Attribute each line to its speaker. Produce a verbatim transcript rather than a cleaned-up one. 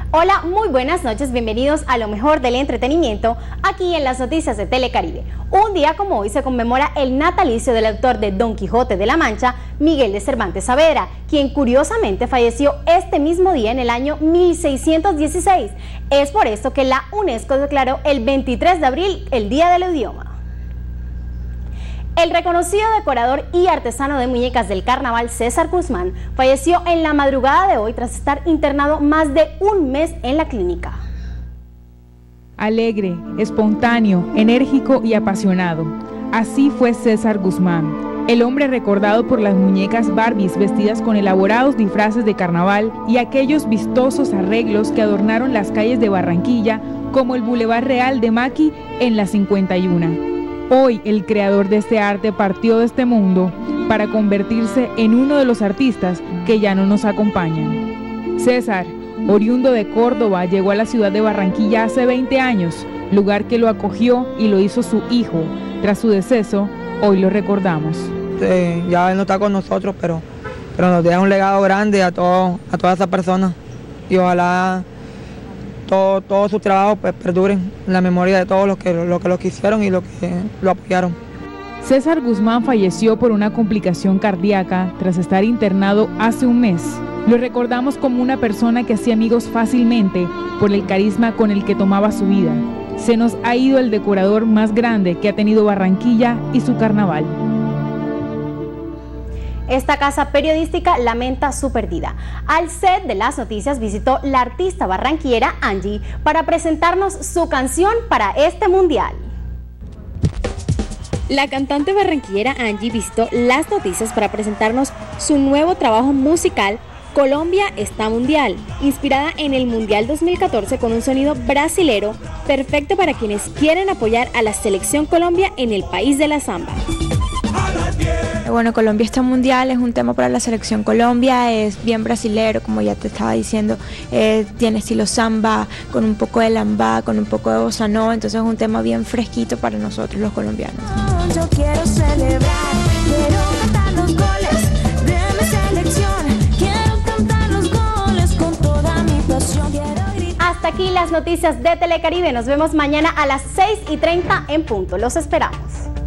Speaker 1: Hola, muy buenas noches, bienvenidos a lo mejor del entretenimiento aquí en las noticias de Telecaribe. Un día como hoy se conmemora el natalicio del autor de Don Quijote de la Mancha, Miguel de Cervantes Saavedra, quien curiosamente falleció este mismo día en el año mil seiscientos dieciséis. Es por esto que la UNESCO declaró el veintitrés de abril el Día del Idioma. El reconocido decorador y artesano de muñecas del carnaval César Guzmán falleció en la madrugada de hoy tras estar internado más de un mes en la clínica.
Speaker 2: Alegre, espontáneo, enérgico y apasionado. Así fue César Guzmán, el hombre recordado por las muñecas Barbies vestidas con elaborados disfraces de carnaval y aquellos vistosos arreglos que adornaron las calles de Barranquilla, como el Boulevard Real de Maqui en la cincuenta y una. Hoy el creador de este arte partió de este mundo para convertirse en uno de los artistas que ya no nos acompañan. César, oriundo de Córdoba, llegó a la ciudad de Barranquilla hace veinte años, lugar que lo acogió y lo hizo su hijo. Tras su deceso, hoy lo recordamos.
Speaker 3: Sí, ya él no está con nosotros, pero, pero nos deja un legado grande a, todo, a todas esas personas y ojalá Todo, todos sus trabajos pues, perduren en la memoria de todos los que lo que lo quisieron y los que lo apoyaron.
Speaker 2: César Guzmán falleció por una complicación cardíaca tras estar internado hace un mes. Lo recordamos como una persona que hacía amigos fácilmente por el carisma con el que tomaba su vida. Se nos ha ido el decorador más grande que ha tenido Barranquilla y su carnaval.
Speaker 1: Esta casa periodística lamenta su pérdida. Al set de las noticias visitó la artista barranquillera Angie para presentarnos su canción para este mundial. La cantante barranquillera Angie visitó las noticias para presentarnos su nuevo trabajo musical, Colombia está mundial, inspirada en el Mundial dos mil catorce con un sonido brasilero, perfecto para quienes quieren apoyar a la selección Colombia en el país de la samba.
Speaker 4: Bueno, Colombia está mundial, es un tema para la selección Colombia, es bien brasilero, como ya te estaba diciendo, eh, tiene estilo samba, con un poco de lambada, con un poco de bossa nova, entonces es un tema bien fresquito para nosotros los colombianos. Yo quiero celebrar, quiero cantar los goles de mi selección, quiero cantar los goles con toda mi pasión.
Speaker 1: Hasta aquí las noticias de Telecaribe, nos vemos mañana a las seis y treinta en punto, los esperamos.